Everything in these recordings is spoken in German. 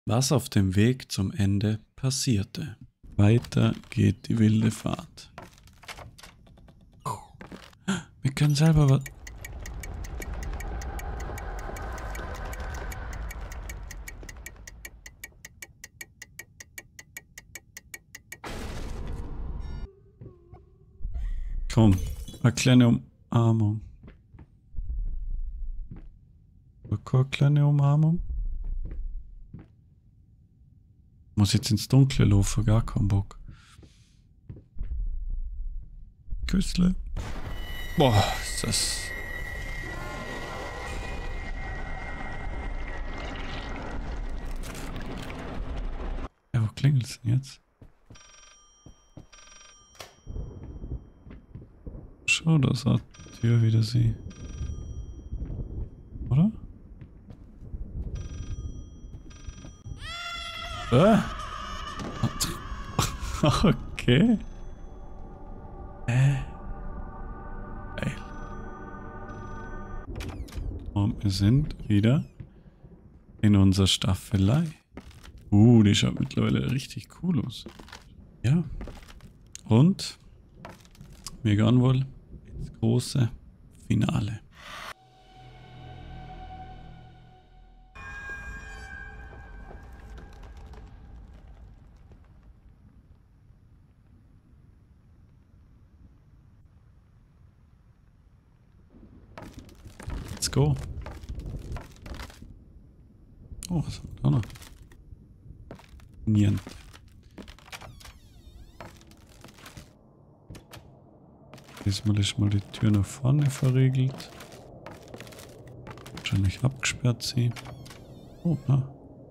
Was auf dem Weg zum Ende passierte. Weiter geht die wilde Fahrt. Wir können selber was... Komm, eine kleine Umarmung. Eine kleine Umarmung. Muss jetzt ins Dunkle laufen, gar keinen Bock. Küssle. Boah, ist das... Ja, wo klingelt's denn jetzt? Schau, da ist eine Tür wieder sie. Oder? Okay. Geil. Und wir sind wieder in unserer Staffelei. Die schaut mittlerweile richtig cool aus. Ja. Und wir gehen wohl ins große Finale. Let's go. Oh, was haben wir da noch? Niente. Diesmal ist mal die Tür nach vorne verriegelt. Wahrscheinlich abgesperrt sie. Oh, na.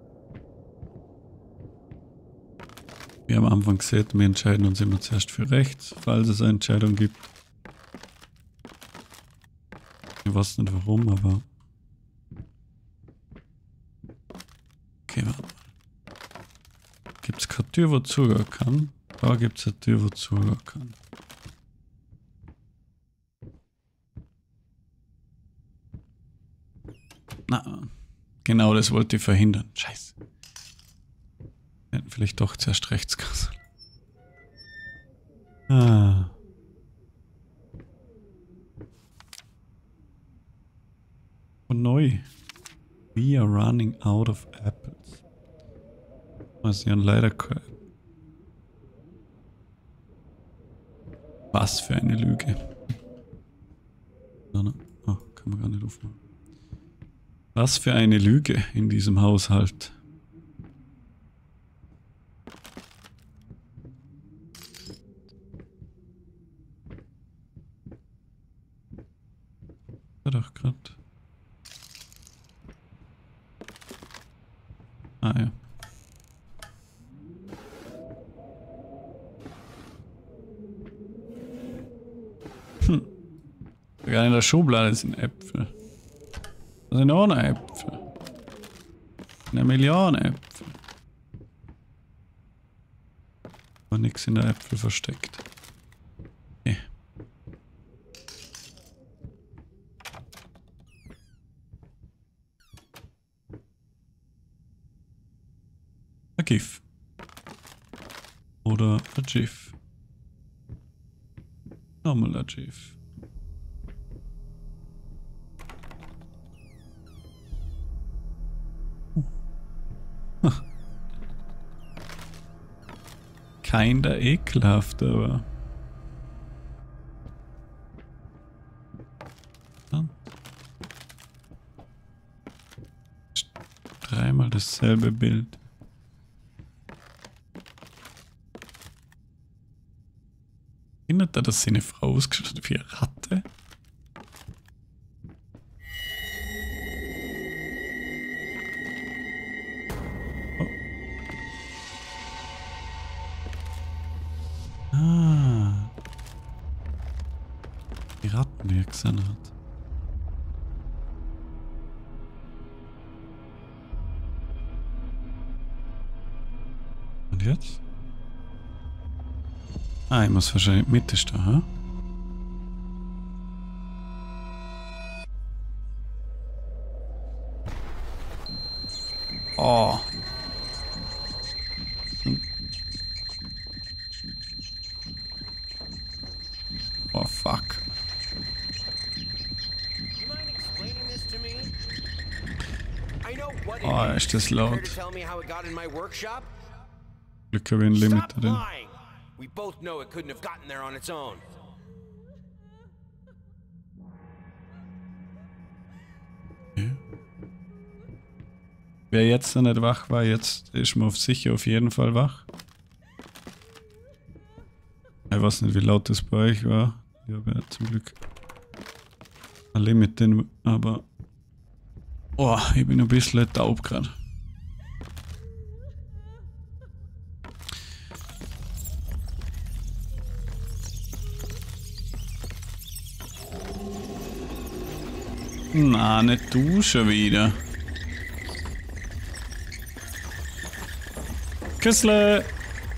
Wir haben am Anfang gesehen, wir entscheiden uns immer zuerst für rechts, falls es eine Entscheidung gibt. Ich weiß nicht warum, aber... Okay, warte mal. Gibt es keine Tür, wo zugehen kann? Da gibt es eine Tür, wo zugehen kann. Na, genau das wollte ich verhindern. Scheiße. Wir hätten vielleicht doch zuerst rechts gehen. Ah. Und neu. We are running out of apples. Was ja leider keine. Was für eine Lüge. Oh, kann man gar nicht aufmachen. Was für eine Lüge in diesem Haushalt. Ja doch gerade. Ah ja. Sogar in der Schublade sind Äpfel. Da sind auch noch Äpfel. Eine Million Äpfel. Aber nichts in der Äpfel versteckt. Okay. Ein GIF. Oder ein GIF. Nochmal ein GIF. Kinder ekelhaft, aber... Dann. Dreimal dasselbe Bild. Erinnert er, dass seine Frau ausgeschaut hat wie eine Ratte? Die Ratten, die er gesehen hat. Und jetzt? Ah, ich muss wahrscheinlich Mitte stehen, ha? Oh. ist das Care laut. to tell me how it got in my workshop? Glück habe ich ein Limiter Stop drin. lying. We both know it couldn't have gotten there on its own. Okay. Wer jetzt noch nicht wach war, jetzt ist man sicher auf jeden Fall wach. Ich weiß nicht, wie laut das bei euch war. Ich habe ja zum Glück ein Limit drin, aber... Oh, ich bin ein bisschen taub gerade. Na, nicht du schon wieder. Küssle!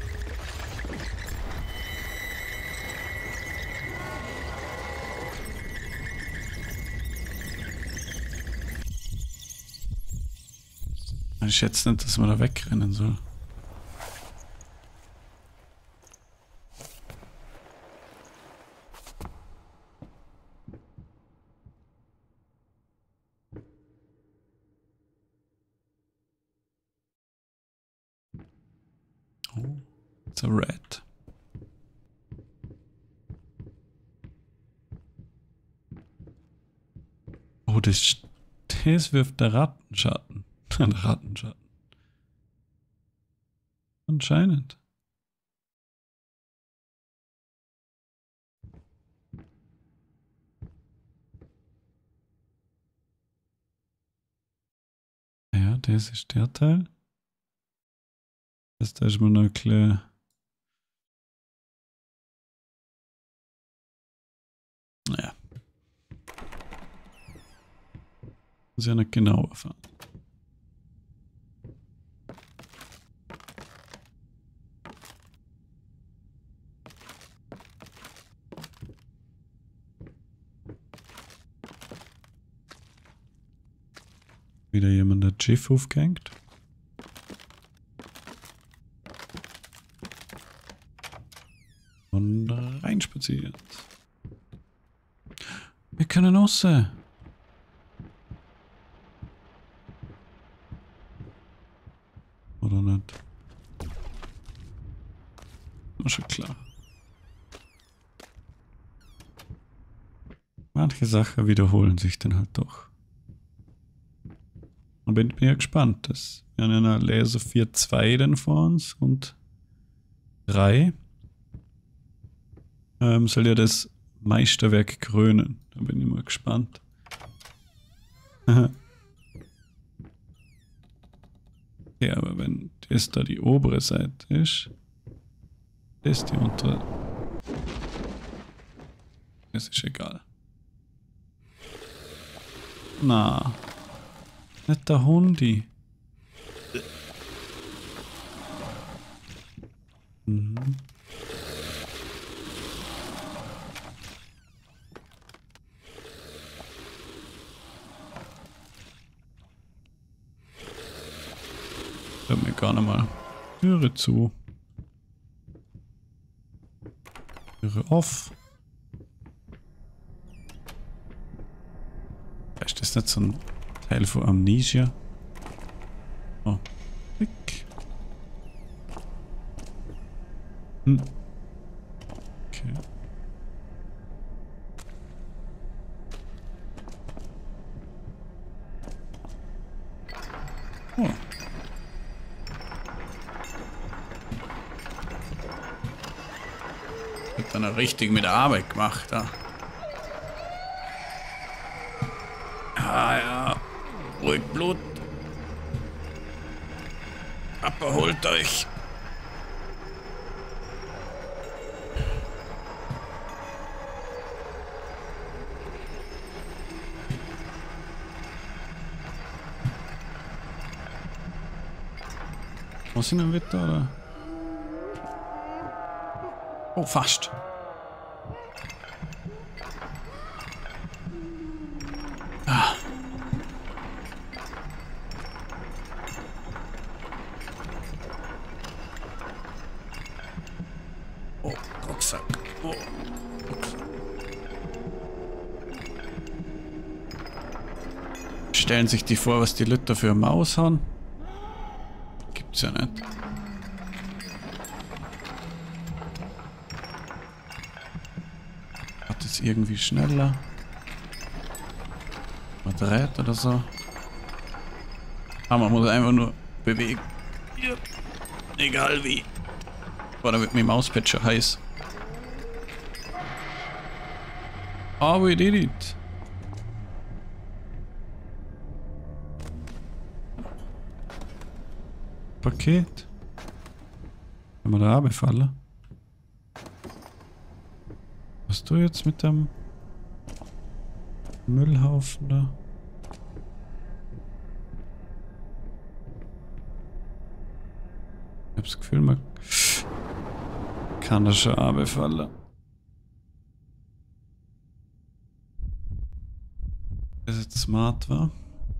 Ich schätze nicht, dass man da wegrennen soll. Oh, it's a rat. Oh, das wirft der Rattenschatten. Ein Rattenschatten. Anscheinend. Ja, das ist der Teil. Das ist mir noch klar. Naja. Muss ja nicht genau erfahren. Wieder jemand der Schiff aufgehängt. Und reinspaziert. Wir können raus. Oder nicht? War schon klar. Manche Sachen wiederholen sich dann halt doch. Und bin ja gespannt. Wir haben ja eine Laser 4.2 dann vor uns und 3. Soll ja das Meisterwerk krönen. Da bin ich mal gespannt. Ja, aber wenn das da die obere Seite ist, das die untere. Das ist egal. Na, nicht der Hundi. Mhm. Hört mir gar nicht mal. Türe zu. Türe off. Ist das nicht so ein Teil von Amnesia? Oh. Klick. Hm. Okay. Oh. Hat dann richtig mit der Arbeit gemacht, da. Ah ja, ruhig Blut. Abholt euch. Was sind denn wieder, oder? Oh, fast. Ah. Oh, Rucksack. Oh, Rucksack. Stellen sich die vor, was die Leute für eine Maus haben. Gibt's ja nicht. Hat es irgendwie schneller? Man dreht oder so. Aber man muss einfach nur bewegen. Ja. Egal wie. Boah, da wird mein Mauspad schon heiß. Oh, we did it. Paket. Kann man da runterfallen? Was du jetzt mit dem Müllhaufen da? Ich hab das Gefühl, man kann da schon runterfallen. Das jetzt smart war.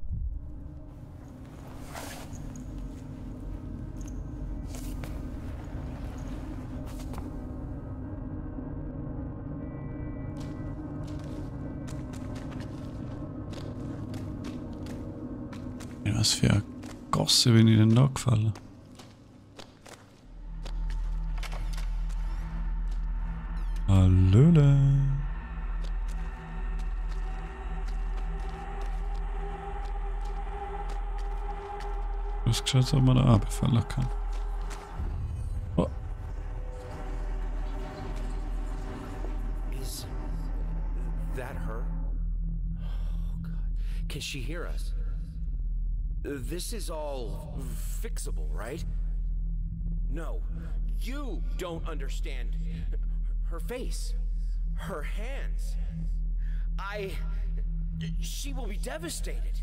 Ja, was für eine Gosse bin ich denn da gefallen? Hallöle. Du hast geschaut, ob man da runterfallen kann. Oh. Is that her? Oh, God. Can she hear us? This is all fixable, right? No, you don't understand. Her face, her hands. She will be devastated.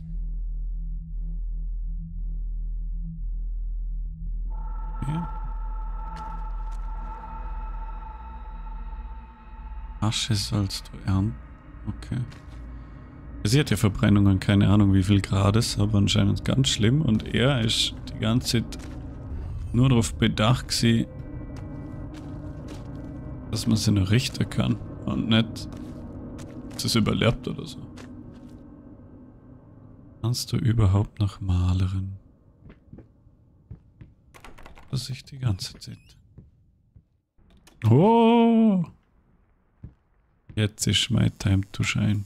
Ja. Asche sollst du ernten. Okay. Sie hat ja Verbrennungen, keine Ahnung wie viel Grad ist, aber anscheinend ganz schlimm. Und er ist die ganze Zeit nur darauf bedacht gewesen, dass man sie noch richten kann. Und nicht, dass es überlebt oder so. Kannst du überhaupt noch Malerin? Das ich die ganze Zeit. Oh! Jetzt ist my time to shine.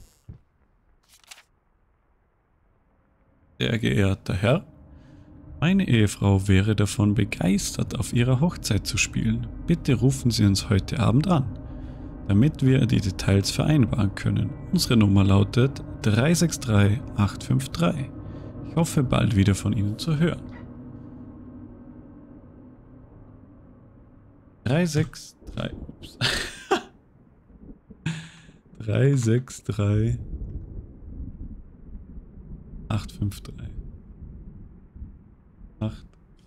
Sehr geehrter Herr, meine Ehefrau wäre davon begeistert, auf ihrer Hochzeit zu spielen. Bitte rufen Sie uns heute Abend an, damit wir die Details vereinbaren können. Unsere Nummer lautet 363 853. Ich hoffe, bald wieder von Ihnen zu hören. 363. Ups. 363 853. 8.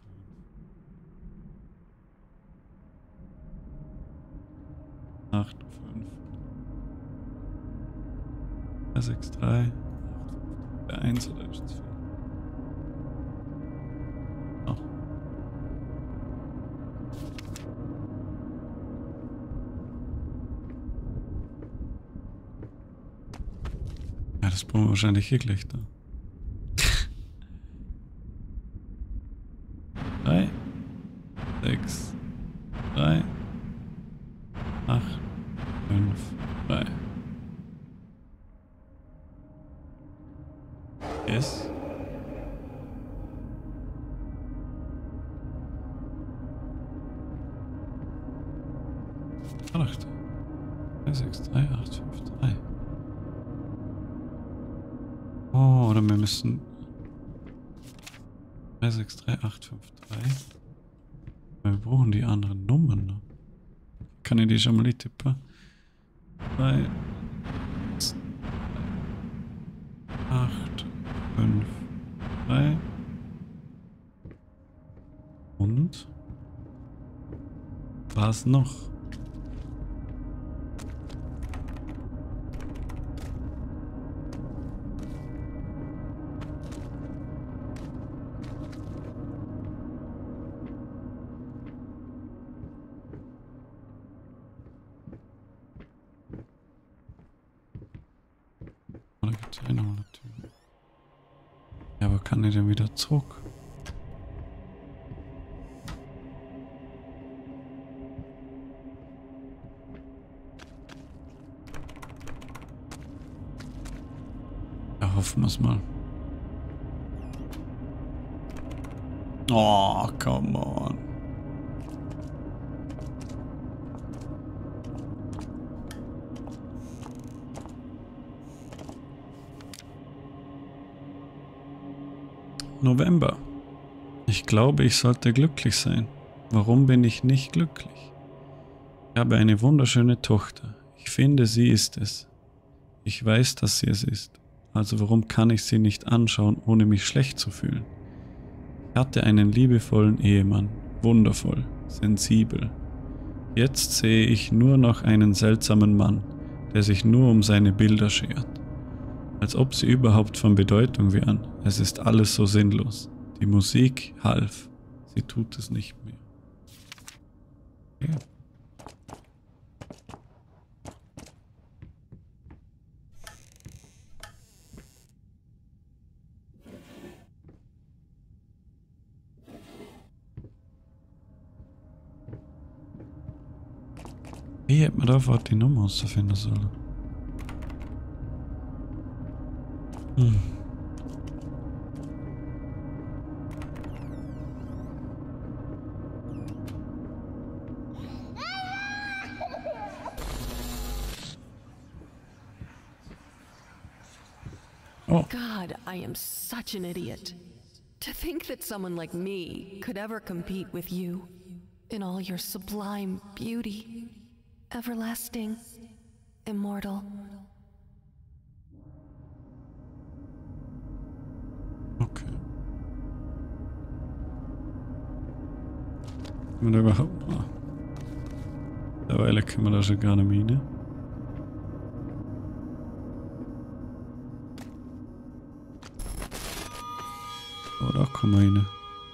8, 5. 363. 1 oder ist es 4? Oh. Ja, das brauchen wir wahrscheinlich hier gleich da. 3, 6, 3, 8, 5, 3. Yes. Acht. 3, 6, 3, 8, 5, 3. Oh, oder wir müssen 3, 6, 3, 8, 5, 3. Wir brauchen die anderen Nummern noch. Kann ich die schon mal tippen? 3, 8, 5, 3. Und? Was noch? Oder gibt es eine Tür? Ja, aber kann ich denn wieder zurück? hoffen wir es mal. Oh, come on. November. Ich glaube, ich sollte glücklich sein. Warum bin ich nicht glücklich? Ich habe eine wunderschöne Tochter. Ich finde, sie ist es. Ich weiß, dass sie es ist. Also warum kann ich sie nicht anschauen, ohne mich schlecht zu fühlen? Ich hatte einen liebevollen Ehemann. Wundervoll. Sensibel. Jetzt sehe ich nur noch einen seltsamen Mann, der sich nur um seine Bilder schert. Als ob sie überhaupt von Bedeutung wären. Es ist alles so sinnlos. Die Musik half. Sie tut es nicht mehr. Ja. Wie hätte man da vor die Nummer ausfinden sollen? Oh. God, I am such an idiot. To think that someone like me could ever compete with you in all your sublime beauty, everlasting, immortal. Okay. Können wir da überhaupt mal? Mittlerweile können wir da schon gar nicht mehr rein. Oh, da kommen wir rein.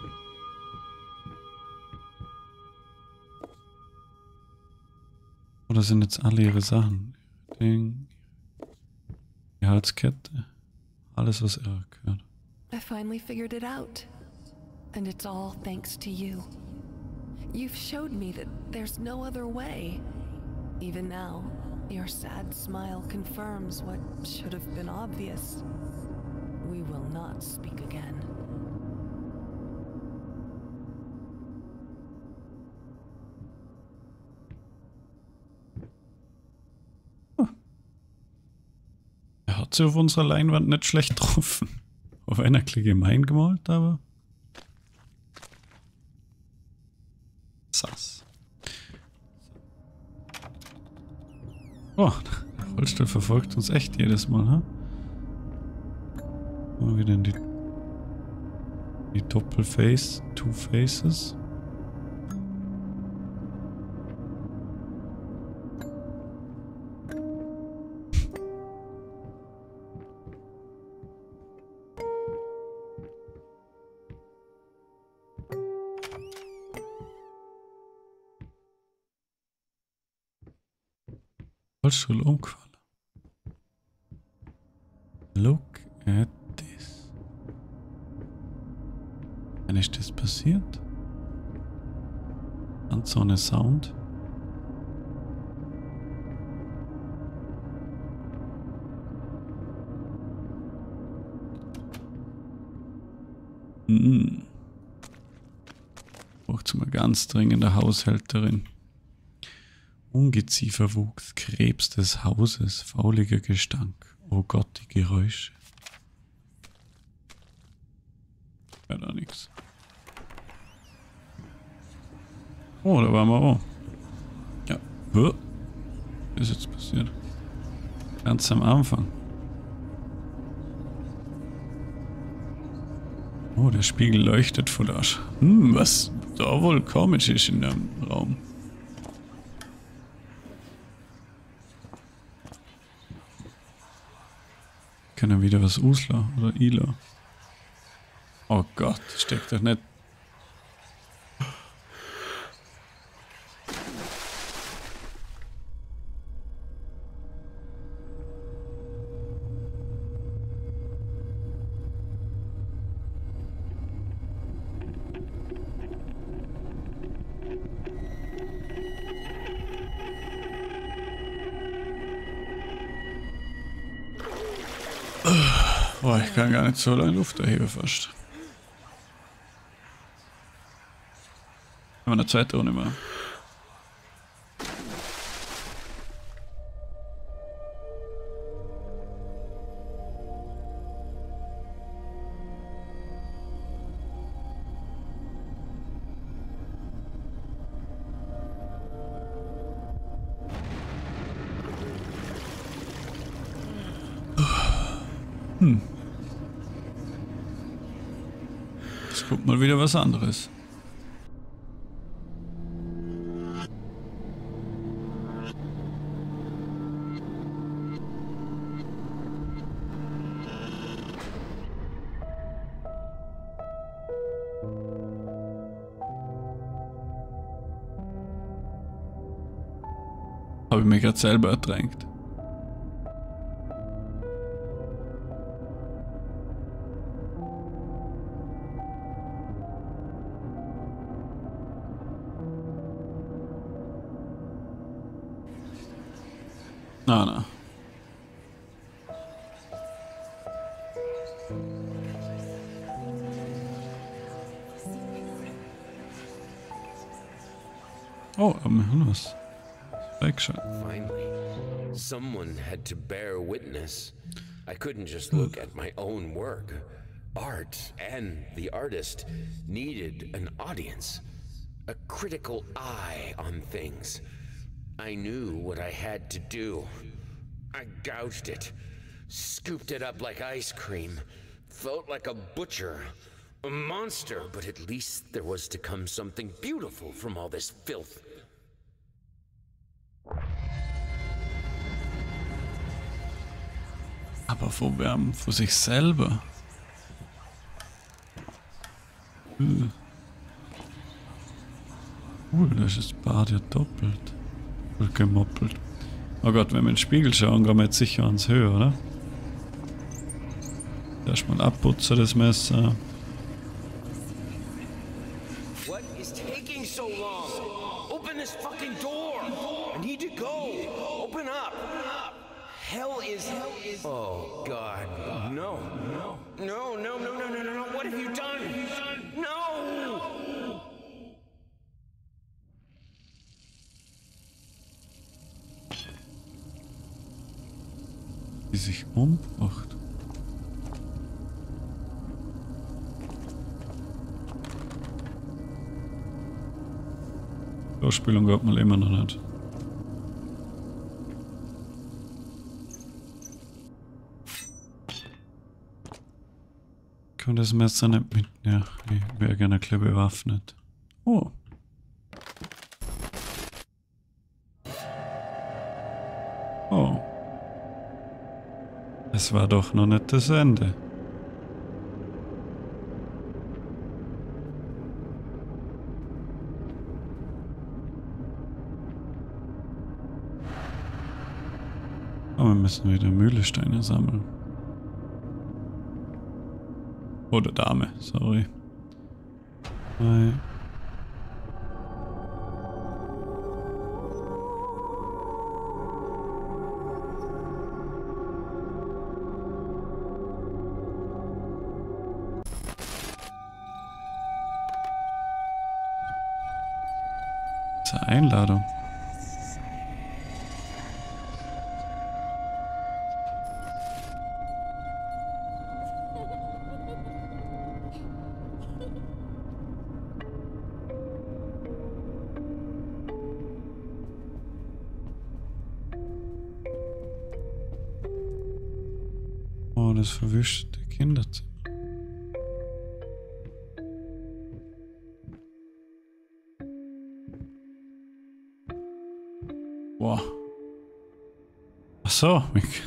Oder sind jetzt alle ihre Sachen? Ding. Die Halskette. Alles, was er gehört. I finally figured it out. And it's all thanks to you. You've showed me that there's no other way. Even now, your sad smile confirms what should have been obvious. We will not speak again. Er hat sie auf unserer Leinwand nicht schlecht getroffen. Auf einer Klicke gemein gemalt, aber... Sass. Oh, der Rollstuhl verfolgt uns echt jedes Mal, ha? Mal wieder in die Doppelface, Two Faces. Rollstuhl umgefallen. Look at this. Wann ist das passiert? Und so eine Sound. Braucht mal ganz dringende Haushälterin. Ungezieferwuchs, Krebs des Hauses, fauliger Gestank. Oh Gott, die Geräusche. Ja, da nix. Oh, da waren wir auch. Ja. Was ist jetzt passiert? Ganz am Anfang. Oh, der Spiegel leuchtet voll Arsch. Was da wohl komisch ist in dem Raum. Können wieder was Usla oder Ila. Oh Gott, steckt doch nicht. Boah, ich kann gar nicht so lange Luft erheben fast. Aber eine zweite Runde mal. Jetzt guckt mal wieder was anderes. Habe ich mich gerade selber ertränkt. Na. Oh, wir haben was. Weggeschaut. Finally, someone had to bear witness. I couldn't just look at my own work. Art and the artist needed an audience, a critical eye on things. I knew what I had to do. I gouged it, scooped it up like ice cream, felt like a butcher, a monster, but at least there was to come something beautiful from all this filth. Aber von wem? Von sich selber? Das ist das Bad ja doppelt. Oder gemoppelt. Oh Gott, wenn wir in den Spiegel schauen, gehen wir jetzt sicher ans Höhe, oder? Erstmal abputzen, das Messer. What is taking so long? Open this fucking door! I need to go! Open up! Hell is... Oh, God. No. No. What have you done? No! Die sich umbracht. Ausspielung gab man immer noch nicht. Kann das Messer nicht mit... Ja, ich wäre gerne ein bewaffnet. Oh. Oh. Es war doch noch nicht das Ende. Aber wir müssen wieder Mühlesteine sammeln. Oder Dame, sorry. Nein. Das ist eine Einladung. Oh, das verwischte Kinderzimmer. Wow. Ach so,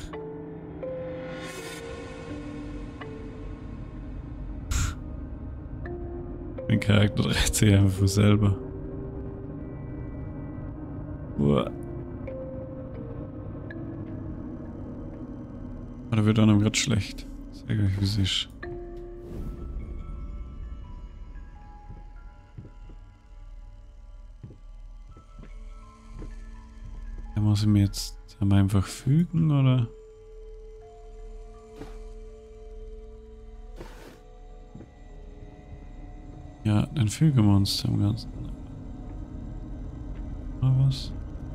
mein Charakter dreht sich einfach von selber. Wow. Oder wird einem gerade schlecht? Sag euch, wie es ist. Da muss ich mir jetzt einfach fügen, oder? ein Fügemonster im Ganzen. Oder was?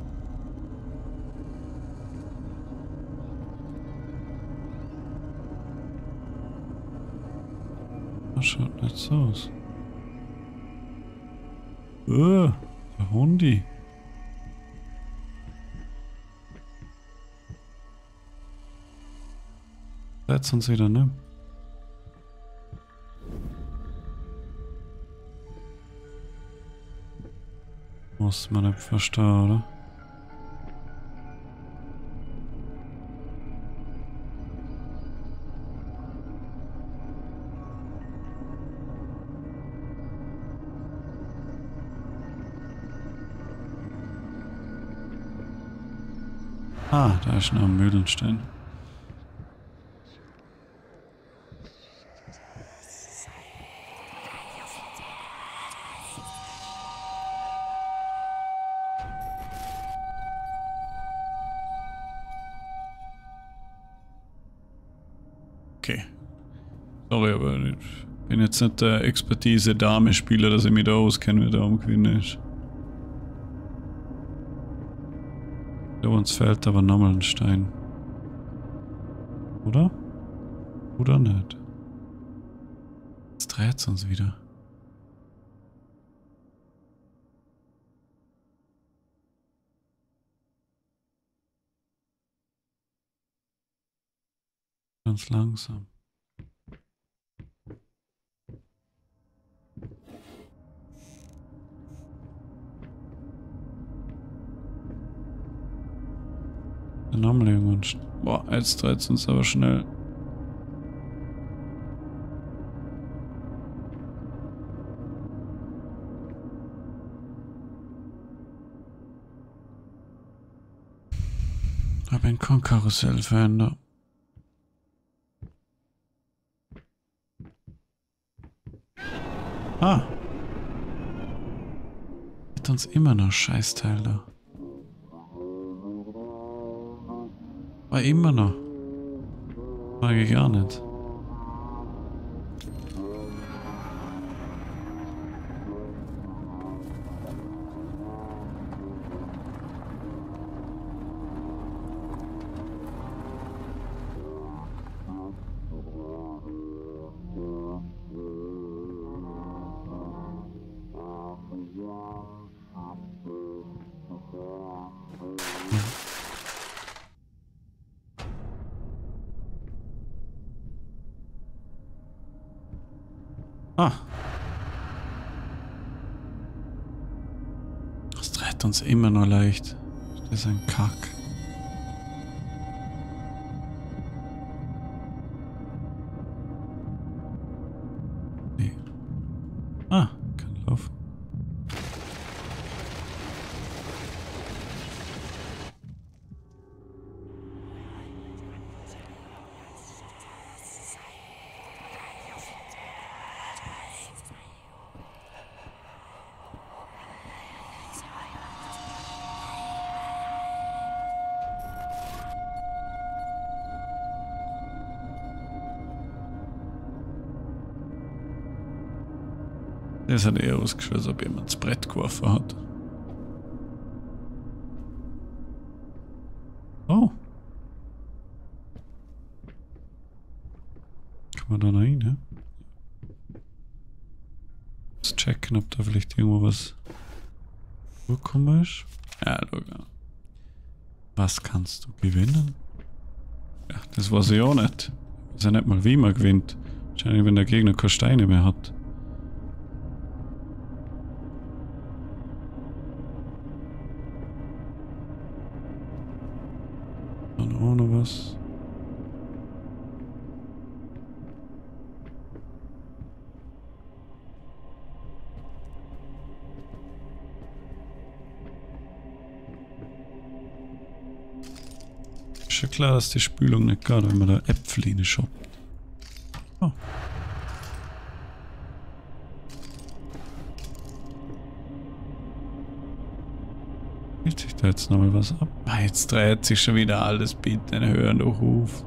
Das schaut nicht so aus. Der Hundi. Setz uns wieder, ne? Muss man nicht verstehen, oder? Ah, da ist noch ein Mühlenstein. Okay. Sorry, aber ich bin jetzt nicht der Expertise-Dame-Spieler, dass ich mich da auskenne, wie der am Gewinnen ist. Da uns fehlt aber nochmal ein Stein. Oder? Oder nicht? Jetzt dreht es uns wieder. Ganz langsam. Nochmal irgendwann. Boah, jetzt dreht es uns aber schnell. Ich bin kein Karussell-Fan da. Ah! Hat uns immer noch Scheißteil da. War immer noch. Mag ich gar nicht. Ah. Das dreht uns immer noch leicht. Das ist ein Kack. Nee. Ah, kann laufen. Das hat eher ausgeschaut, als ob jemand das Brett geworfen hat. Oh. Kann man da noch rein, ne? Muss checken, ob da vielleicht irgendwo was vorkommen ist. Ja, schau. Was kannst du gewinnen? Ja, das weiß ich auch nicht. Ich weiß ja nicht mal, wie man gewinnt. Wahrscheinlich, wenn der Gegner keine Steine mehr hat. Ohne was. Ist ja klar, dass die Spülung nicht geht, wenn man da Äpfel shoppt. Oh. Spielt sich da jetzt nochmal was ab? Ah, jetzt dreht sich schon wieder alles, bitte hören doch auf.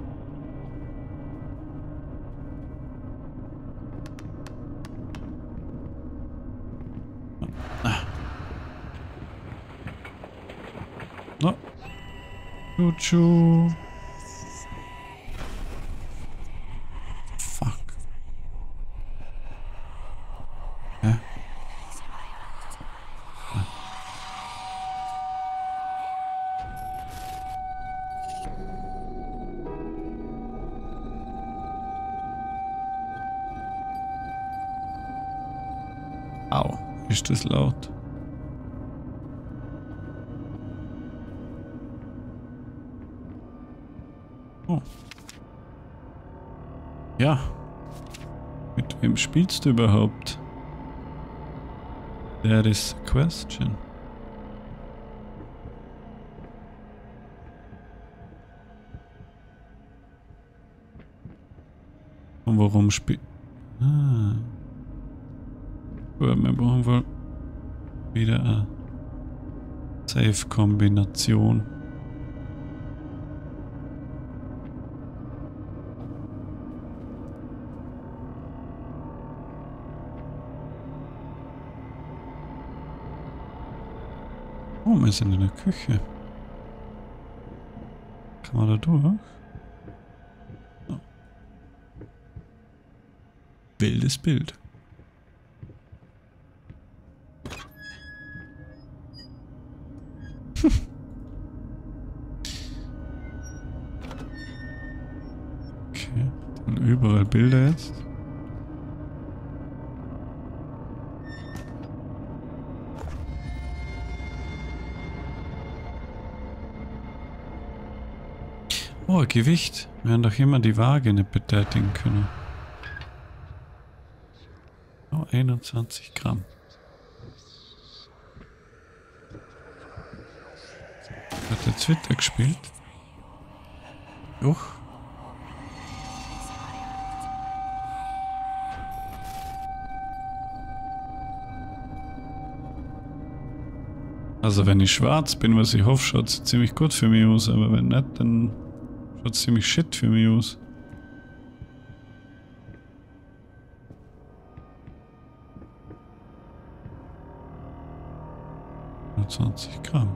No. Chuchu. Fuck. Hä? Au, ist das laut. Oh. Ja. Mit wem spielst du überhaupt? That is the question. Und warum spielt... Ah. Wir brauchen wohl wieder eine Safe-Kombination. Oh, wir sind in der Küche. Kann man da durch? Oh. Wildes Bild. Okay, dann überall Bilder jetzt. Oh, Gewicht. Wir haben doch immer die Waage nicht betätigen können. Oh, 21 Gramm. Hat der Twitter gespielt? Uch. Also wenn ich schwarz bin, was ich hoffe, schaut es ziemlich gut für mich aus, aber wenn nicht, dann schaut es ziemlich shit für mich aus. Nur 20 Gramm.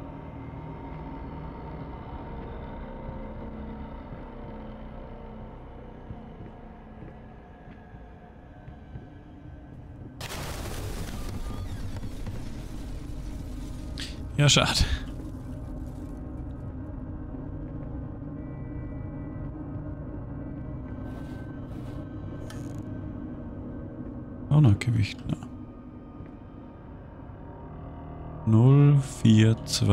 Ja, schade. Auch noch Gewicht, ne? 042.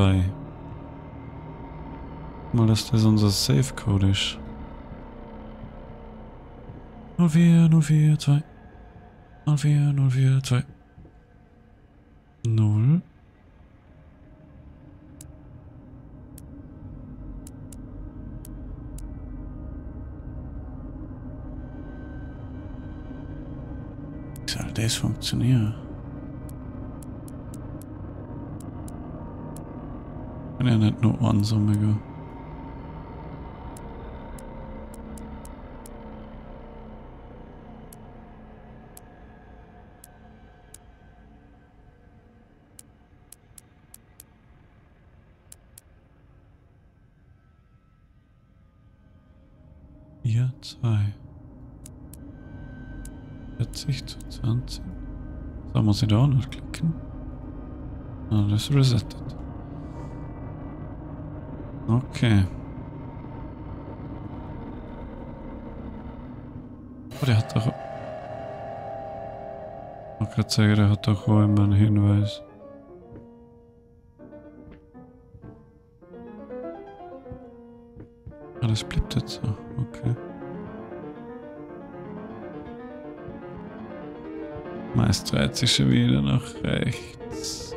Mal, dass das unser Safe-Code ist. 04042. 04042. 0. Wie soll das funktionieren? Kann ja nicht nur Ansumme gehen. Hier 2. 40 zu 20. So, muss ich da auch noch klicken? Ah, das ist resettet. Okay. Oh, der hat doch... Ich wollte gerade sagen, der hat doch auch immer einen Hinweis. Ah, das bleibt jetzt so. Okay. Meist dreht sich schon wieder nach rechts.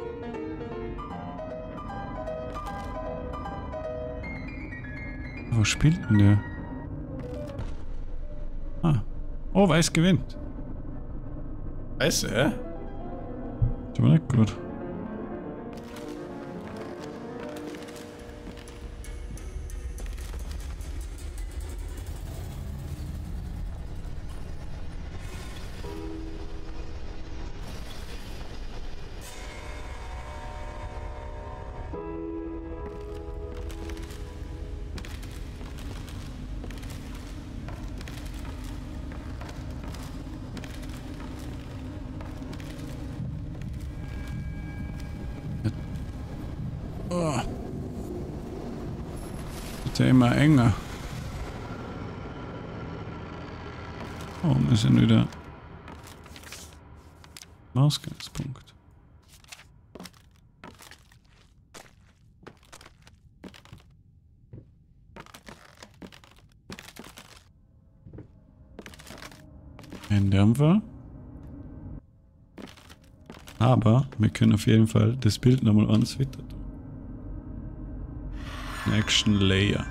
Wo spielt denn der? Ah. Oh, Weiß gewinnt. Weiß, ja? Das war nicht gut. Oh. Wird ja immer enger. Oh, wir sind wieder im Ausgangspunkt. Ein Dämpfer. Aber wir können auf jeden Fall das Bild nochmal ans Wetter tun. Action Layer.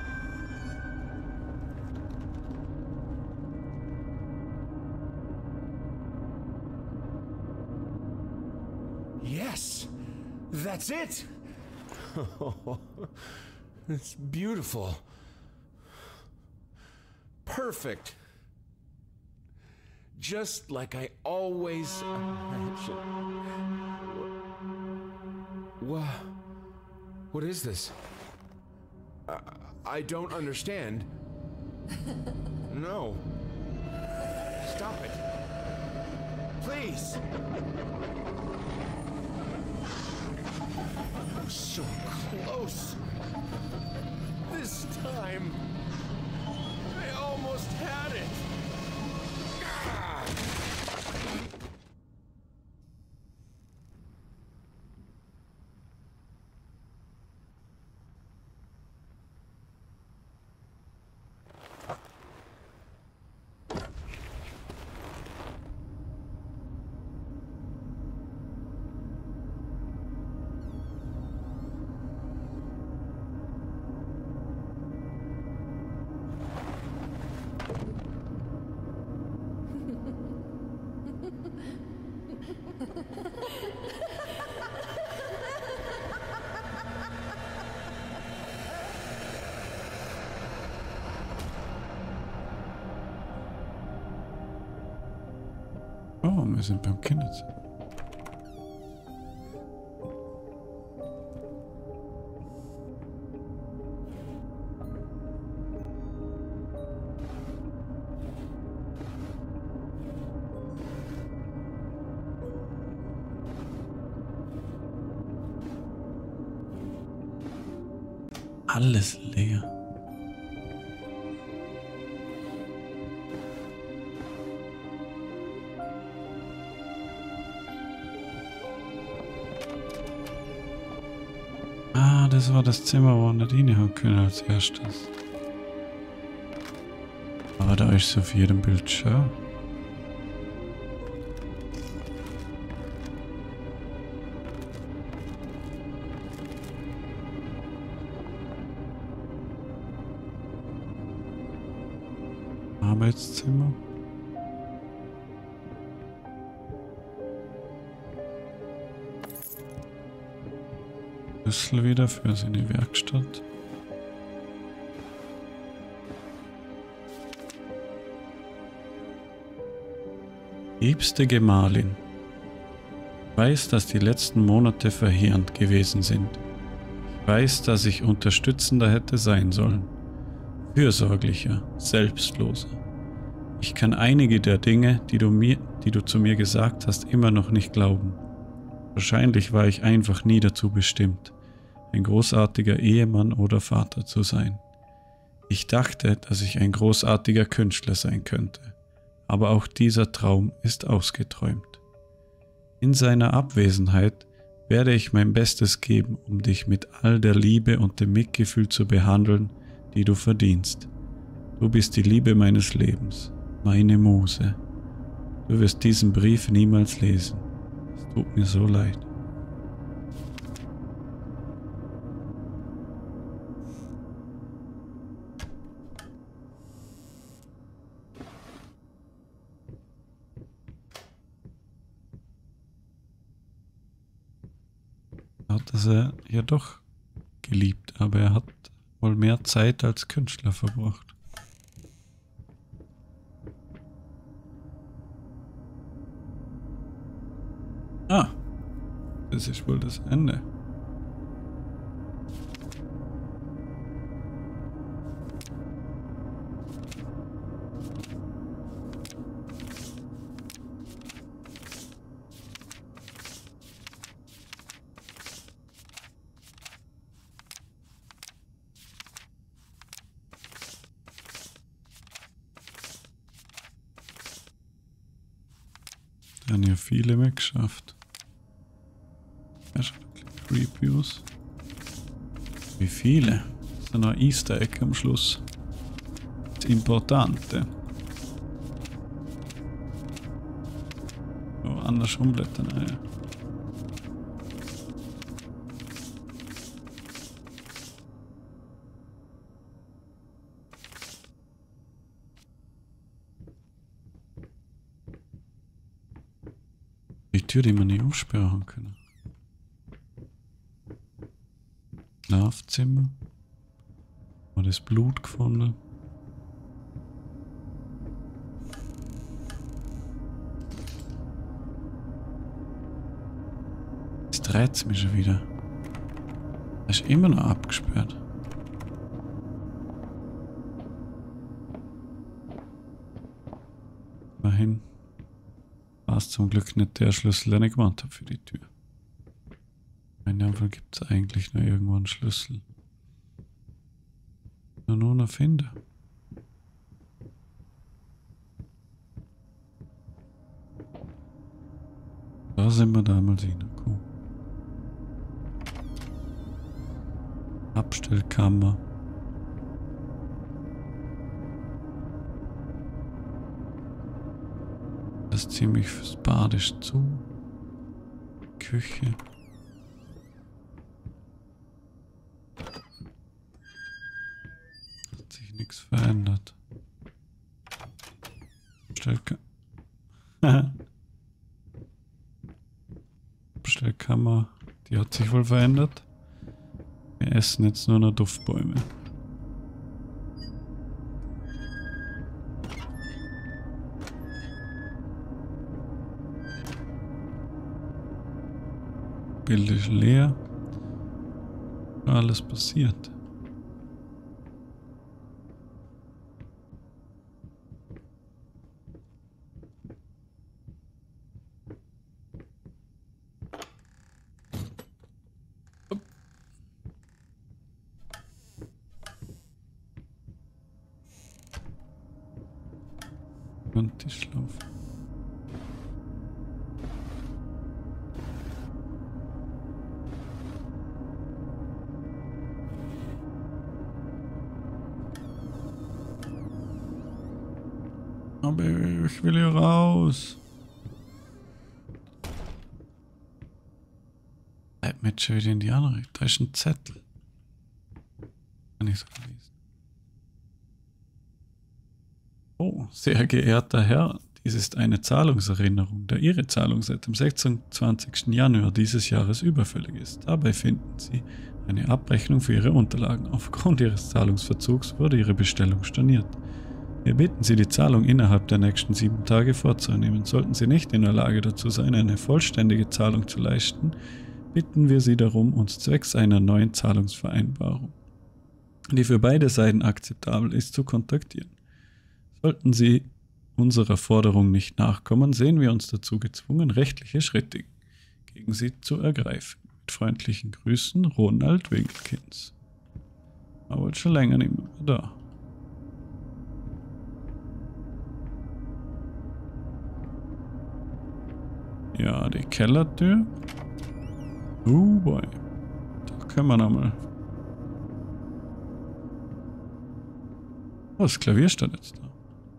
Yes, that's it. It's beautiful. Perfect. Just like I always imagined. What is this? I don't understand. No. Stop it. Please. So close. This time, I almost had it. Oh, wir sind beim Kinderzimmer. Alles leer. Ah, das war das Zimmer, wo Nadine haben können als erstes. Aber da ist sie auf jedem Bild schon. Arbeitszimmer. Schlüssel wieder für seine Werkstatt. Liebste Gemahlin, ich weiß, dass die letzten Monate verheerend gewesen sind. Ich weiß, dass ich unterstützender hätte sein sollen. Fürsorglicher, selbstloser. Ich kann einige der Dinge, die du zu mir gesagt hast, immer noch nicht glauben. Wahrscheinlich war ich einfach nie dazu bestimmt, ein großartiger Ehemann oder Vater zu sein. Ich dachte, dass ich ein großartiger Künstler sein könnte, aber auch dieser Traum ist ausgeträumt. In seiner Abwesenheit werde ich mein Bestes geben, um dich mit all der Liebe und dem Mitgefühl zu behandeln, die du verdienst. Du bist die Liebe meines Lebens, meine Muse. Du wirst diesen Brief niemals lesen. Es tut mir so leid. Hat er ja doch geliebt, aber er hat wohl mehr Zeit als Künstler verbracht. Ah, das ist wohl das Ende. Haben ja viele mitgeschafft. Ja, schaut ein bisschen creepy aus. Wie viele? Das ist noch ein Easter Egg am Schluss. Das Importante. Oh, anders umblättern, ja. Die Tür, die man nicht aufsperren können. Schlafzimmer. War das Blut gefunden? Jetzt dreht es mich schon wieder. Das ist immer noch abgesperrt. Dahin. War es zum Glück nicht der Schlüssel, den ich gemacht habe für die Tür. In dem Fall gibt es eigentlich nur irgendwo einen Schlüssel. Nur noch finden. Da sind wir damals hingekommen. Abstellkammer. Das ist ziemlich fürs Bad ist zu. Küche. Hat sich nichts verändert. Abstellkammer. Die hat sich wohl verändert. Wir essen jetzt nur noch Duftbäume. Bild ist leer. Alles passiert. Und Tischlauf. Aber ich will hier raus. Bleib mit schon wieder in die andere. Da ist ein Zettel. Kann ich so lesen. Oh, sehr geehrter Herr, dies ist eine Zahlungserinnerung, da Ihre Zahlung seit dem 26. Januar dieses Jahres überfällig ist. Dabei finden Sie eine Abrechnung für Ihre Unterlagen. Aufgrund Ihres Zahlungsverzugs wurde Ihre Bestellung storniert. Wir bitten Sie, die Zahlung innerhalb der nächsten 7 Tage vorzunehmen. Sollten Sie nicht in der Lage dazu sein, eine vollständige Zahlung zu leisten, bitten wir Sie darum, uns zwecks einer neuen Zahlungsvereinbarung, die für beide Seiten akzeptabel ist, zu kontaktieren. Sollten Sie unserer Forderung nicht nachkommen, sehen wir uns dazu gezwungen, rechtliche Schritte gegen Sie zu ergreifen. Mit freundlichen Grüßen, Ronald Winkelkins. Er war schon länger nicht mehr da. Ja, die Kellertür. Oh boy. Da können wir nochmal. Oh, das Klavier steht jetzt da.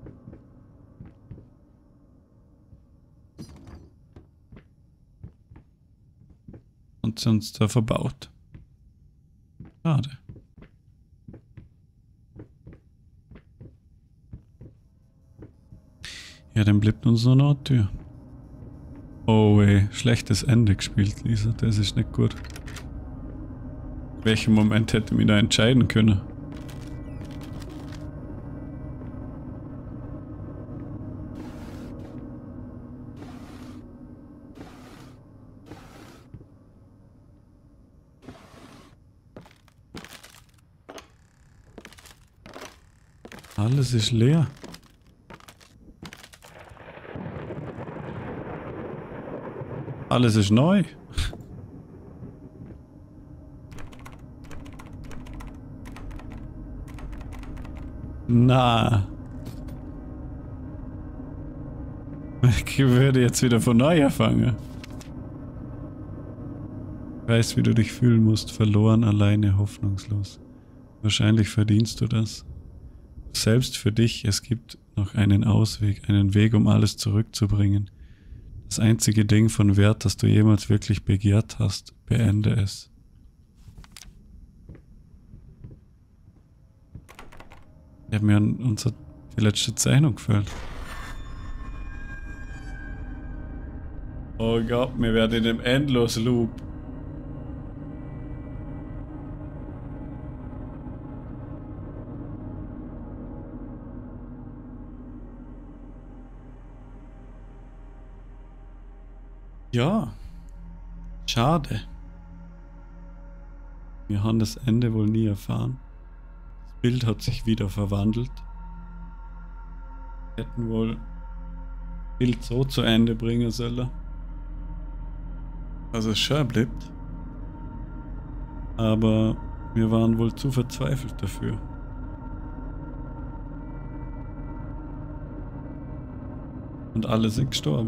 Und sie uns da verbaut. Schade. Ja, dann bleibt uns nur noch eine Tür. Oh ey, schlechtes Ende gespielt, Lisa. Das ist nicht gut. In welchem Moment hätte ich mich da entscheiden können? Alles ist leer. Alles ist neu. Na. Ich würde jetzt wieder von neu anfangen. Ich weiß, wie du dich fühlen musst. Verloren, alleine, hoffnungslos. Wahrscheinlich verdienst du das. Selbst für dich, es gibt noch einen Ausweg, einen Weg, um alles zurückzubringen. Das einzige Ding von Wert, das du jemals wirklich begehrt hast, beende es. Ich habe mir an die letzte Zeichnung gefällt. Oh Gott, wir werden in einem Endlos-Loop. Ja, schade. Wir haben das Ende wohl nie erfahren. Das Bild hat sich wieder verwandelt. Wir hätten wohl das Bild so zu Ende bringen sollen, dass es schön bleibt. Aber wir waren wohl zu verzweifelt dafür. Und alle sind gestorben.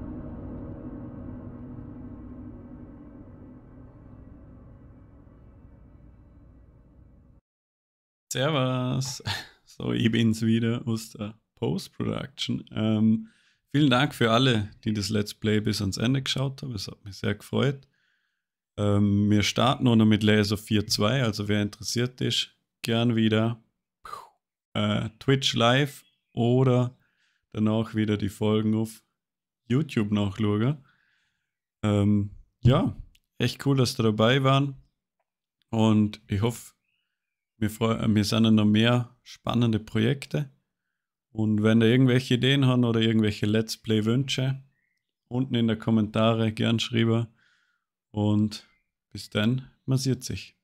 Servus. So, ich bin's wieder aus der Post-Production. Vielen Dank für alle, die das Let's Play bis ans Ende geschaut haben. Es hat mich sehr gefreut. Wir starten noch mit Laser 4.2, also wer interessiert ist, gern wieder Twitch live oder danach wieder die Folgen auf YouTube nachschauen. Ja, echt cool, dass ihr dabei waren und ich hoffe, wir sind noch mehr spannende Projekte. Und wenn ihr irgendwelche Ideen habt oder irgendwelche Let's Play Wünsche, unten in den Kommentaren gern schreiben. Und bis dann, man sieht sich.